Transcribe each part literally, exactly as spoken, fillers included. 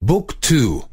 بوك تو.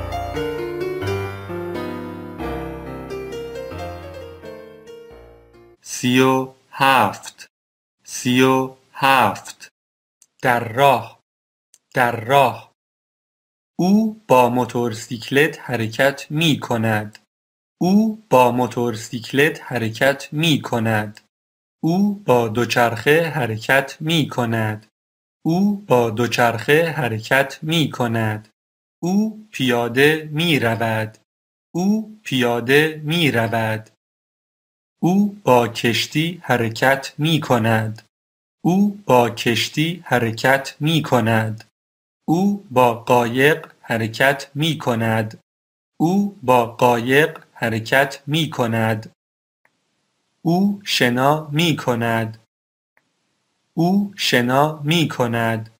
سی و هفت سی و هفت در راه در راه او با موتورسیکلت حرکت می کند. او با موتورسیکلت حرکت می کند. او با دوچرخه حرکت می کند. او با دوچرخه حرکت می کند. او پیاده می رود. او پیاده می رود. او با کشتی حرکت می کند. او با کشتی حرکت می کند. او با قایق حرکت می کند. او با قایق حرکت می کند. او شنا می کند. او شنا می کند.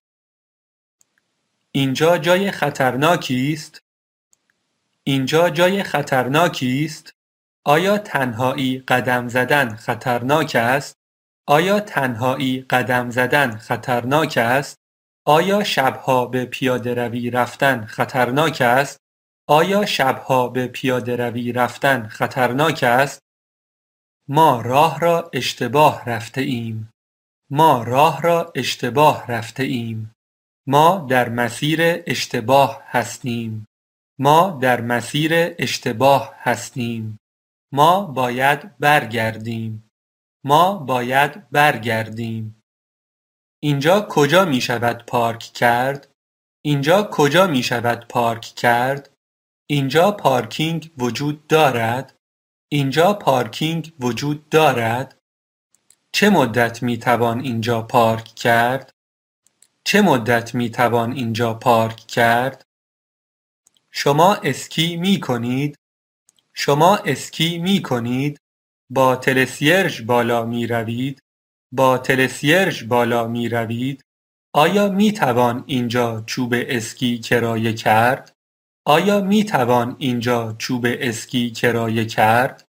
اینجا جای خطرناکی است؟ اینجا جای خطرناکی است؟ آیا تنهایی قدم زدن خطرناک است؟ آیا تنهایی قدم زدن خطرناک است؟ آیا شبها به پیاده‌روی رفتن خطرناک است؟ آیا شبها به پیاده‌روی رفتن خطرناک است؟ ما راه را اشتباه رفته ایم. ما راه را اشتباه رفته ایم. ما در مسیر اشتباه هستیم. ما در مسیر اشتباه هستیم. ما باید برگردیم. ما باید برگردیم. اینجا کجا می شود پارک کرد؟ اینجا کجا می شود پارک کرد؟ اینجا پارکینگ وجود دارد؟ اینجا پارکینگ وجود دارد؟ چه مدت می توان اینجا پارک کرد؟ چه مدت می توان اینجا پارک کرد؟ شما اسکی می کنید؟ شما اسکی می کنید؟ با تلسیرژ بالا می روید؟ با تلسیرژ بالا می روید؟ آیا می توان اینجا چوب اسکی کرایه کرد؟ آیا می توان اینجا چوب اسکی کرایه کرد؟